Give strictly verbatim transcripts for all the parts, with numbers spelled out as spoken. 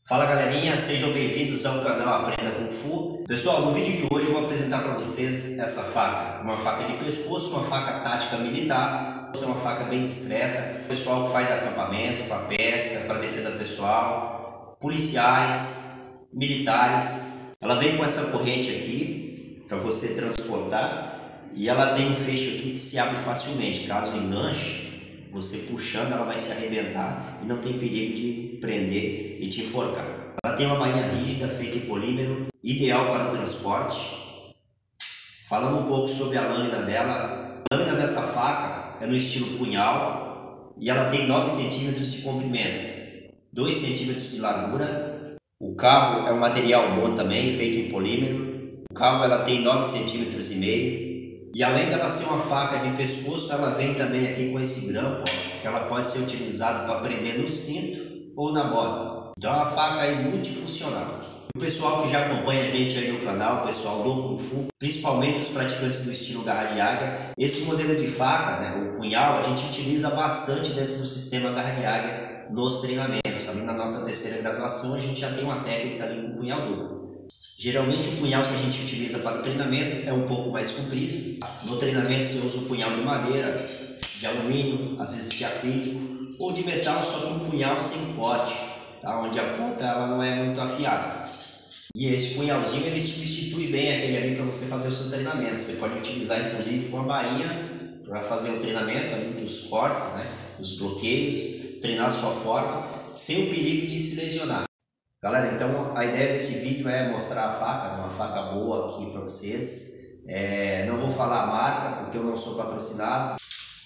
Fala galerinha, sejam bem-vindos ao canal Aprenda Kung Fu. Pessoal, no vídeo de hoje eu vou apresentar para vocês essa faca, uma faca de pescoço, uma faca tática militar. É uma faca bem discreta, pessoal que faz acampamento, para pesca, para defesa pessoal, policiais, militares. Ela vem com essa corrente aqui para você transportar e ela tem um fecho aqui que se abre facilmente. Caso enganche, você puxando, ela vai se arrebentar e não tem perigo de prender e te enforcar. Ela tem uma bainha rígida feita em polímero, ideal para o transporte. Falando um pouco sobre a lâmina dela, a lâmina dessa faca é no estilo punhal e ela tem nove centímetros de comprimento, dois centímetros de largura. O cabo é um material bom também, feito em polímero. O cabo ela tem nove centímetros e meio. E além dela ser uma faca de pescoço, ela vem também aqui com esse grampo, ó, que ela pode ser utilizada para prender no cinto ou na bota. Então é uma faca aí multifuncional. O pessoal que já acompanha a gente aí no canal, o pessoal do Kung Fu, principalmente os praticantes do estilo garra de águia, esse modelo de faca, né, o punhal, a gente utiliza bastante dentro do sistema garra de águia nos treinamentos. Ali na nossa terceira graduação a gente já tem uma técnica ali com punhal duplo. Geralmente o punhal que a gente utiliza para o treinamento é um pouco mais comprido. No treinamento você usa um punhal de madeira, de alumínio, às vezes de acrílico ou de metal, só que um punhal sem pote, tá? Onde a ponta ela não é muito afiada. E esse punhalzinho ele substitui bem aquele ali para você fazer o seu treinamento. Você pode utilizar inclusive com a bainha para fazer o treinamento ali dos cortes, né? Dos bloqueios, treinar a sua forma sem o perigo de se lesionar. Galera, então a ideia desse vídeo é mostrar a faca, uma faca boa aqui para vocês. É, não vou falar a marca porque eu não sou patrocinado.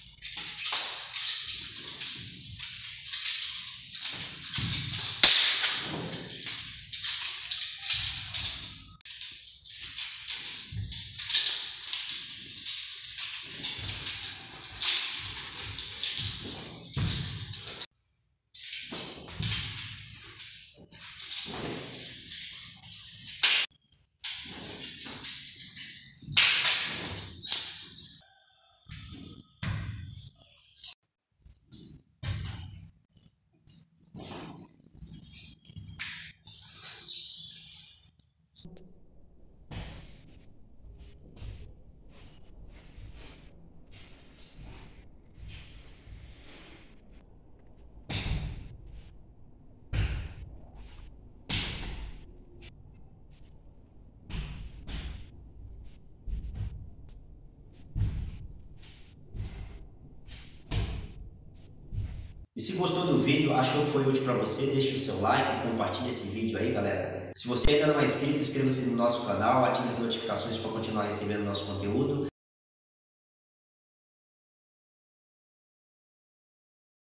E se gostou do vídeo, achou que foi útil para você, deixe o seu like, compartilhe esse vídeo aí, galera. Se você ainda não é inscrito, inscreva-se no nosso canal, ative as notificações para continuar recebendo nosso conteúdo.